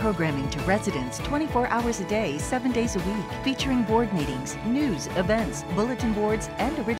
programming to residents 24 hours a day, 7 days a week, featuring board meetings, news, events, bulletin boards, and original